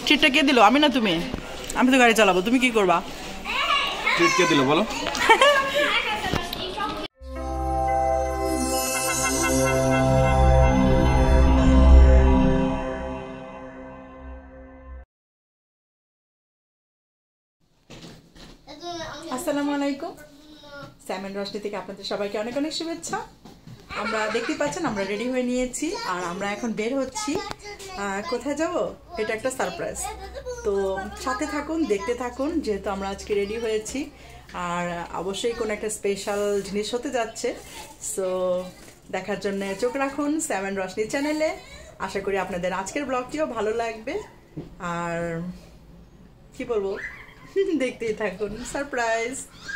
ট্রিটটা কে দিল? আমি না তুমি? আমি তো গাড়ি চালাবো, তুমি কি করবা? ট্রিট কে দিল বলো? আসসালামু আলাইকুম। স্যামন রশনি থেকে আপনাদের সবাইকে অনেক অনেক শুভেচ্ছা। আমরা দেখতে পাচ্ছেন আমরা রেডি হয়ে নিয়েছি আর আমরা এখন বের হচ্ছি। কোথায় যাব? এটা একটা সারপ্রাইজ, তো সাথে থাকুন, দেখতে থাকুন। যেহেতু আমরা আজকে রেডি হয়েছি আর অবশ্যই কোনো একটা স্পেশাল জিনিস হতে যাচ্ছে, সো দেখার জন্য চোখ রাখুন স্যামন রশনি চ্যানেলে। আশা করি আপনাদের আজকের ব্লগটিও ভালো লাগবে আর কি বলবো, দেখতেই থাকুন। সারপ্রাইজ।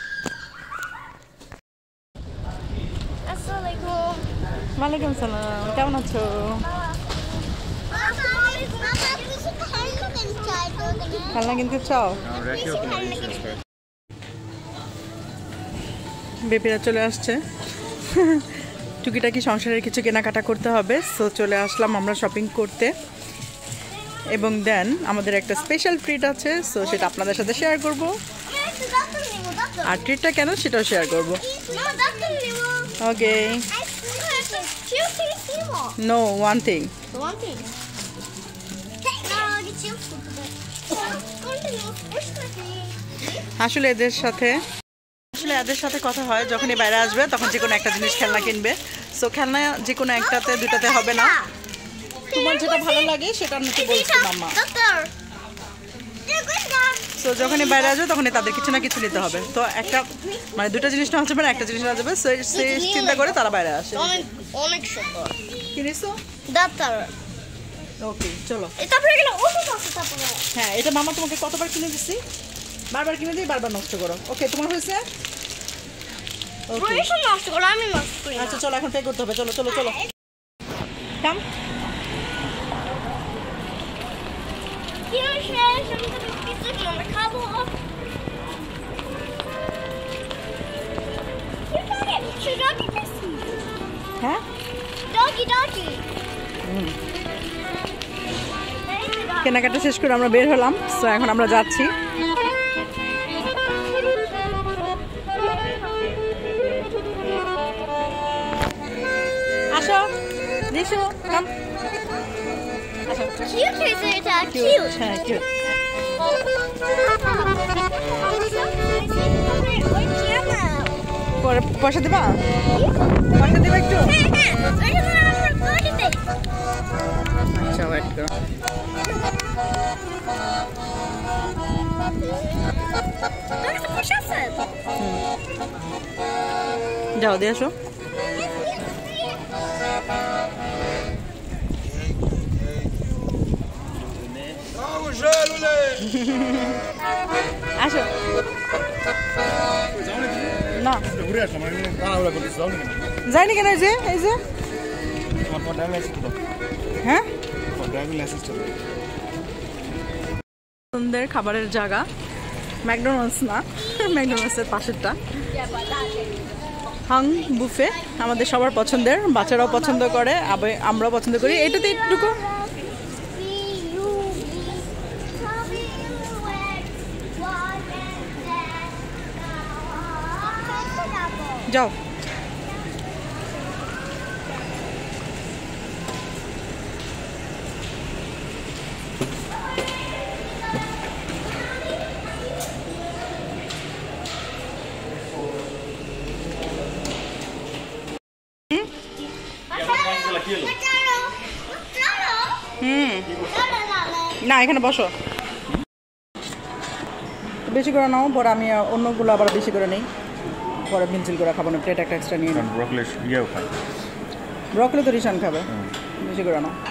ওয়ালাইকুম সালাম, কেমন আছো? খেলনা কিনতে চাও? বেবিরা চলে আসছে, টুকিটাকি সংসারের কিছু কেনাকাটা করতে হবে, সো চলে আসলাম আমরা শপিং করতে। এবং দেন আমাদের একটা স্পেশাল ট্রিট আছে, সো সেটা আপনাদের সাথে শেয়ার করব। আর ট্রিটটা কেন সেটাও শেয়ার করব। Okay, no one thing. আসলে এদের সাথে কথা হয়, যখনই বাইরে আসবে তখন যে কোনো একটা জিনিস খেলনা কিনবে। সো খেলনা যে কোনো একটাতে দুটাতে হবে না, তোমার যেটা ভালো লাগে সেটা নিতে বলছি মাম্মা। সো যখনই বাইরে আসবে তখনই তাদের কিছু না কিছু নিতে হবে। তো একটা মানে দুটো জিনিস নেওয়া যাবে না, একটা জিনিস নেওয়া যাবে, সে চিন্তা করে তারা বাইরে আসে। অনেক সুন্দর কিনেছো? ডাক্তার। ওকে চলো। তারপরে গেল ওষুধ আছে তারপরে। হ্যাঁ, এটা মামা তোমাকে কতবার কিনে দিছি, বারবার কিনে দিই, বারবার নষ্ট করো। ওকে, তোমার হয়েছে? ওকে, নষ্ট করো, আমি নষ্ট করি। আচ্ছা চলো, এখন পে করতে হবে। চলো চলো চলো, কাম। হ্যাঁ, কেনাকাটা শেষ করে আমরা বের হলাম, সো এখন আমরা যাচ্ছি। আসো দিশো, কাম। আসো। Cute is it? Cute. হ্যাঁ, কিউট। পরে পয়সা দিবা? পয়সা দিবা একটু? আচ্ছা, ওয়েট করো। যাও দিয়ে আসো। আসো না, যাইনি কেন? এই যে হ্যাঁ, সুন্দর খাবারের জায়গা, ম্যাকডোনাল্ডস না, ম্যাকডোনাল্ডসের পাশেরটা হাং বুফে। আমাদের সবার পছন্দের, বাচ্চারাও পছন্দ করে, আমরাও পছন্দ করি। এটাতে একটুকু যাও। না, এখানে বসো, বেশি করে নাও, পরে আমি অন্যগুলো আবার বেশি করে নেই, পরে মিনচিল করে খাবো না, প্লেট একটা এক্সট্রা নিয়ে নিই। ব্রকলি তো রিশান খাবে, বেশি করে নাও।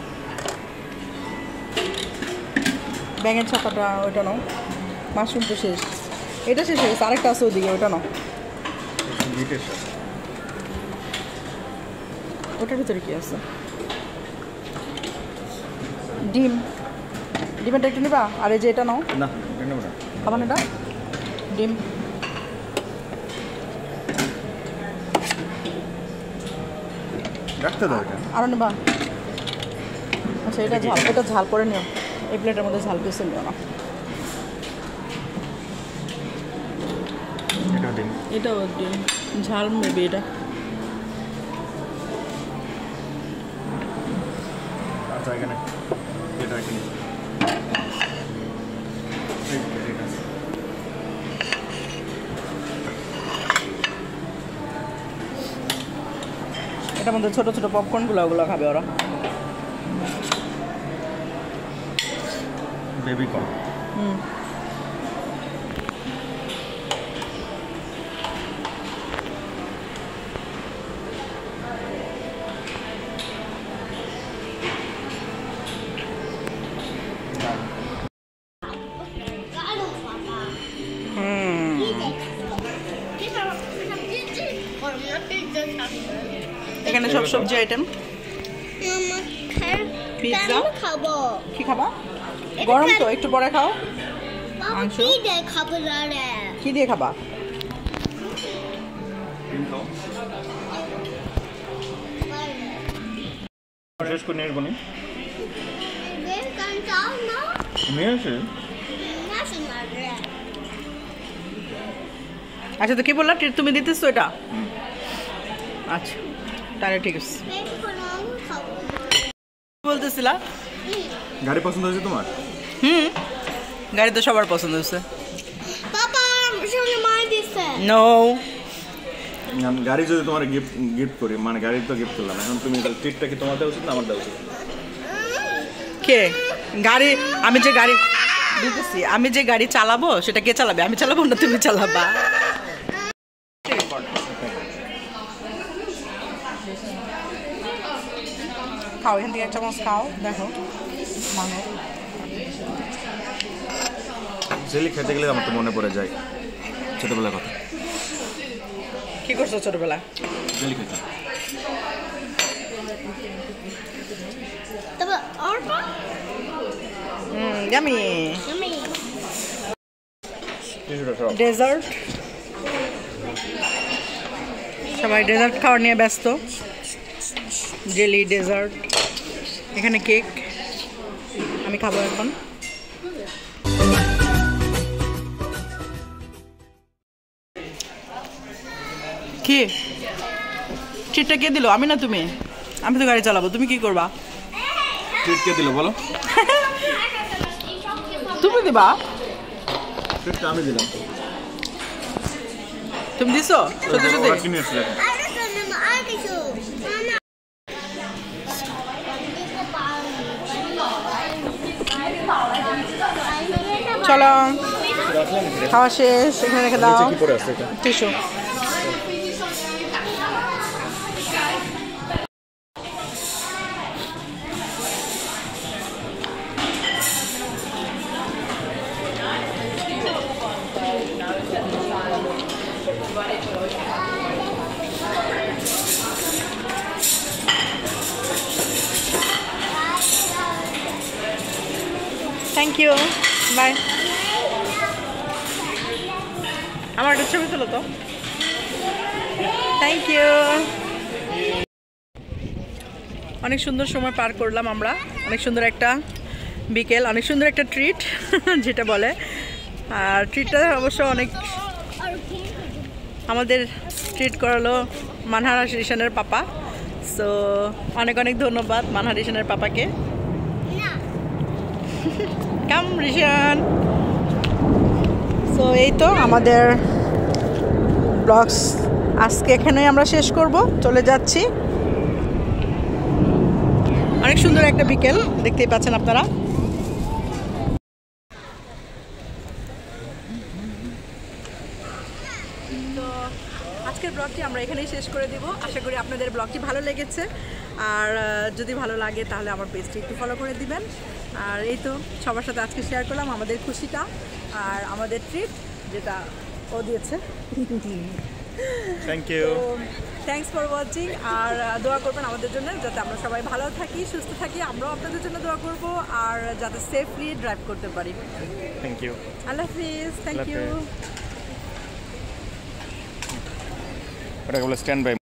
ব্যাঙের ছাপাটা ওইটা নাও, মাশরুম তো শেষ, এটা শেষ হয়ে গেছে, আরেকটা আছে ওদিকে, ওইটা নাও। ওটার ভিতরে কি আছে? ডিমেরটা একটু নিবা, আর এই যে এটা নাও। না, খাবার এটা ডিম। রাখতে দাও এটা। আরো নেবা? আচ্ছা, এটা ঝাল, এটা ঝাল করে নিও। এই প্লেটের মধ্যে ঝাল কিছু নিও না। এটাও ডিম ঝাল মেবি এটা। আচ্ছা এখানে এটা এখানে এটার মধ্যে ছোট ছোট পপকর্নগুলো ওগুলো খাবে ওরা। Baby corn. এখানে সব সবজি আইটেম। পিৎজা খাবো। কি খাবা? গরম তো, একটু পরে খাও। মাংস কি দিয়ে খাবো রে? কি দিয়ে খাবা? শেষ করে নিয়ে বনি বের কান চাও না? নিয়ে আসে। আচ্ছা তো কি বললা, তুমি দিতেছো এটা? আচ্ছা তাহলে ঠিক আছে। বলতেছিলা গাড়ি পছন্দ হয়েছে তোমার? গাড়ি তো সবার পছন্দ হয়েছে। বাবা শুনে মাই দিছে। নো, গাড়ি যদি তোমার গিফট করি, মানে গাড়ি তো গিফট করলাম, এখন তুমি ট্রিটটা কি তোমার দেওয়া উচিত না আমার দেওয়া উচিত? কে গাড়ি? আমি যে গাড়ি দিতেছি, আমি যে গাড়ি চালাবো সেটা কে চালাবে? আমি চালাবো না তুমি চালাবা? খাও এখান থেকে 1 চামচ খাও। দেখো মাংস জেলি খেতে গেলে আমার তো মনে পড়ে যায় ছোটবেলার কথা। কি করছো ছোটবেলা? জেলি খেতাম। তবে আর পা ইয়ামি আমি ডেজার্ট। সবাই ডেজার্ট খাওয়া নিয়ে ব্যস্ত। জেলি ডেজার্ট, এখানে কেক। আমি খাবো এখন। কি ট্রিটটা কে দিল? আমি না তুমি? আমি তো গাড়ি চালাবো, তুমি কি করবা? ট্রিট কে দিল বলো? তুমি দিবা? ট্রিটটা আমি দিলাম। তুমি দিছো? সত্যি সত্যি? ওরা কিনে আসলে আর কিছু চলো খাওয়া শেষ, এখানে রেখে দাও কি পরে আছে এটা? টিস্যু। Thank you, bye. আমার একটা ছবি তোলো তো। Thank you. অনেক সুন্দর সময় পার করলাম আমরা, অনেক সুন্দর একটা বিকেল, অনেক সুন্দর একটা ট্রিট যেটা বলে। আর ট্রিটটা অবশ্য অনেক আমাদের ট্রিট করালো মানহার রিশানের পাপা। সো অনেক অনেক ধন্যবাদ মানহার রিশানের পাপাকে। কাম রিশান। সো এই তো আমাদের ব্লগস আজকে এখানেই আমরা শেষ করব, চলে যাচ্ছি। অনেক সুন্দর একটা বিকেল, দেখতেই পাচ্ছেন আপনারা। তো আজকের ব্লগটি আমরা এখানেই শেষ করে দেব। আশা করি আপনাদের ব্লগটি ভালো লেগেছে। আর যদি ভালো লাগে তাহলে আমার পেজটি একটু ফলো করে দিবেন। আর এই তো সবার সাথে আজকে শেয়ার করলাম আমাদের খুশিটা আর আমাদের ট্রিট যেটা ও দিয়েছে। Thank you. Thanks for watching. আর দোয়া করবেন আমাদের জন্য যাতে আমরা সবাই ভালো থাকি, সুস্থ থাকি। আমরাও আপনাদের জন্য দোয়া করব আর যাতে সেফলি ড্রাইভ করতে পারি। Thank you. আল্লাহ হাফিজ। Thank you. ওটা বলে স্ট্যান্ড বাই।